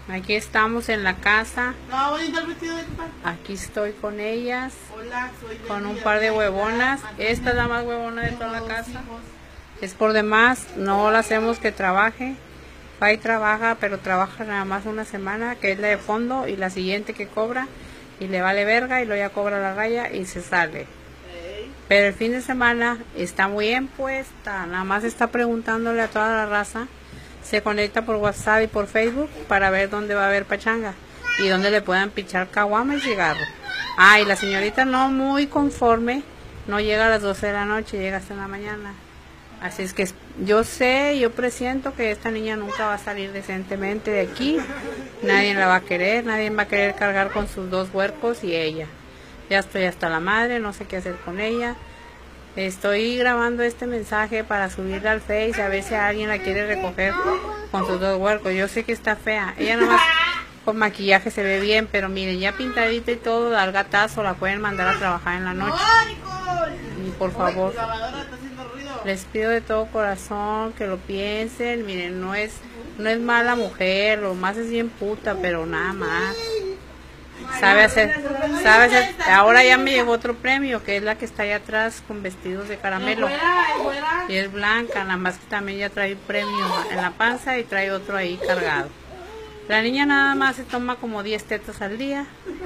Aquí estamos en la casa. No, voy a ir al vestido de papá. Aquí estoy con ellas. Hola, soy Con un par de huevonas. Esta es la más huevona de toda la casa. Es por demás. No la hacemos que trabaje. Va y trabaja, pero trabaja nada más una semana, que es la de fondo, y la siguiente que cobra, y le vale verga, y luego ya cobra la raya y se sale. Pero el fin de semana está muy bien puesta, nada más está preguntándole a toda la raza, se conecta por WhatsApp y por Facebook para ver dónde va a haber pachanga y dónde le puedan pichar caguama y cigarro. Ah, y la señorita no muy conforme, no llega a las 12 de la noche, llega hasta la mañana. Así es que yo presiento que esta niña nunca va a salir decentemente de aquí, nadie la va a querer, nadie va a querer cargar con sus dos huercos y ella. Ya estoy hasta la madre, no sé qué hacer con ella. Estoy grabando este mensaje para subirla al Face, a ver si alguien la quiere recoger con sus dos huercos. Yo sé que está fea, ella nomás con maquillaje se ve bien, pero miren, ya pintadita y todo, al gatazo la pueden mandar a trabajar en la noche. Y por favor, les pido de todo corazón que lo piensen. Miren, no es mala mujer, lo más es bien puta, pero nada más. Sabe hacer. Ahora ya me llegó otro premio, que es la que está allá atrás con vestidos de caramelo. Y es blanca, nada más que también ya trae un premio en la panza y trae otro ahí cargado. La niña nada más se toma como 10 tetas al día,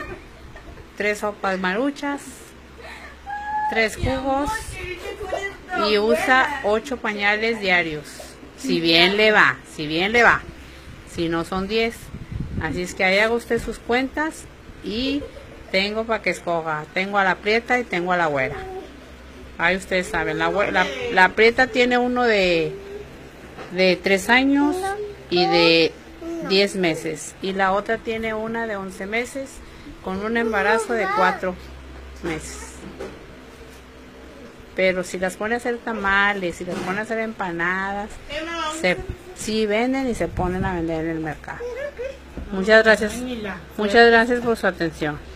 3 sopas maruchas, 3 jugos y usa 8 pañales diarios. Si bien le va. Si no son 10. Así es que ahí haga usted sus cuentas y tengo para que escoja. Tengo a la prieta y tengo a la güera. Ahí ustedes saben, la prieta tiene uno de 3 años y de 10 meses. Y la otra tiene una de 11 meses con un embarazo de 4 meses. Pero si las pone a hacer tamales, si las pone a hacer empanadas, sí venden y se ponen a vender en el mercado. Muchas gracias por su atención.